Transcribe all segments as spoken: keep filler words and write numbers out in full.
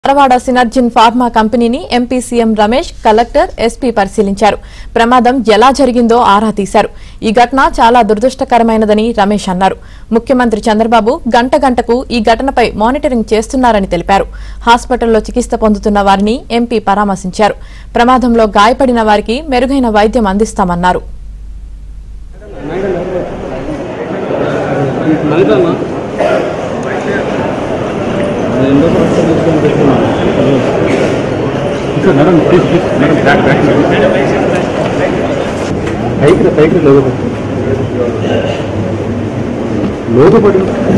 Dharwad Synergene pharma కంపెనీని MP CM Ramesh collector SP పరిశీలించారు. ప్రమాదం ఎలా జరిగిందో ఆరా తీశారు. ఈ ఘటన చాలా దురదృష్టకరమైనదని రమేష్ అన్నారు. ముఖ్యమంత్రి చంద్రబాబు గంట గంటకు ఈ ఘటనపై మానిటరింగ్ చేస్తున్నారని తెలిపారు. హాస్పిటల్లో చికిత్స పొందుతున్న వారిని ఎంపీ పరామర్శించారు. ప్రమాదంలో గాయపడిన వారికి మెరుగైన వైద్యం అందిస్తామన్నారు. Madam please please madam back back bike bike लोगो लोगो पड़ी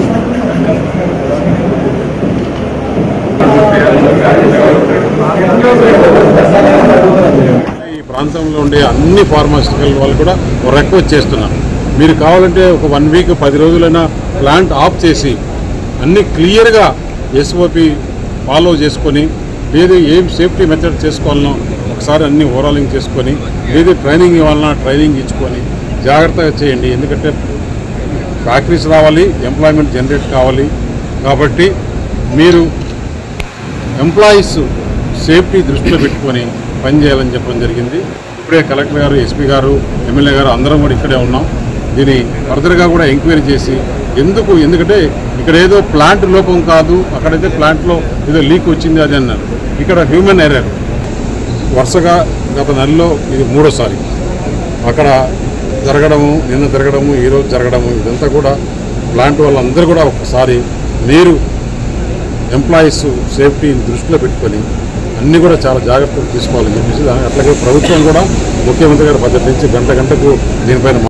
ఈ ప్రాంతంలో ఉండే అన్ని ఫార్మాస్యూటికల్ వాళ్ళు కూడా రిక్వెస్ట్ చేస్తున్నారు. మీరు కావాలంటే ఒక వన్ వీక్ పది రోజులైనా ప్లాంట్ ఆఫ్ చేసి అన్ని క్లియర్గా ఎస్ఓపి ఫాలో చేసుకొని ఏది ఏం సేఫ్టీ మెథడ్ చేసుకోవాలనో ఒకసారి అన్ని ఓవరాలింగ్ చేసుకొని ఏది ట్రైనింగ్ ఇవ్వాలన్నా ట్రైనింగ్ ఇచ్చుకొని జాగ్రత్తగా చేయండి. ఎందుకంటే ఫ్యాక్టరీస్ రావాలి, ఎంప్లాయ్మెంట్ జనరేట్ కావాలి. కాబట్టి మీరు ఎంప్లాయీస్ సేఫ్టీ దృష్టిలో పెట్టుకొని పనిచేయాలని చెప్పడం జరిగింది. ఇప్పుడే కలెక్టర్ గారు, ఎస్పీ గారు, ఎమ్మెల్యే గారు అందరం కూడా ఇక్కడే ఉన్నాం. దీన్ని ఫర్దర్గా కూడా ఎంక్వైరీ చేసి ఎందుకు ఎందుకంటే ఇక్కడ ఏదో ప్లాంట్ లోపం కాదు, అక్కడైతే ప్లాంట్లో ఏదో లీక్ వచ్చింది అది అన్నారు. ఇక్కడ హ్యూమన్ ఎర్రర్ వరుసగా గత నెలలో ఇది మూడోసారి అక్కడ జరగడము, నిన్న జరగడము, ఈరోజు జరగడము, ఇదంతా కూడా ప్లాంట్ వాళ్ళందరూ కూడా ఒకసారి మీరు ఎంప్లాయీస్ సేఫ్టీని దృష్టిలో పెట్టుకొని అన్నీ కూడా చాలా జాగ్రత్తలు తీసుకోవాలని చెప్పేసి అట్లాగే ప్రభుత్వం కూడా ముఖ్యమంత్రి గారి పద్ధతి నుంచి గంట గంటకు దీనిపైన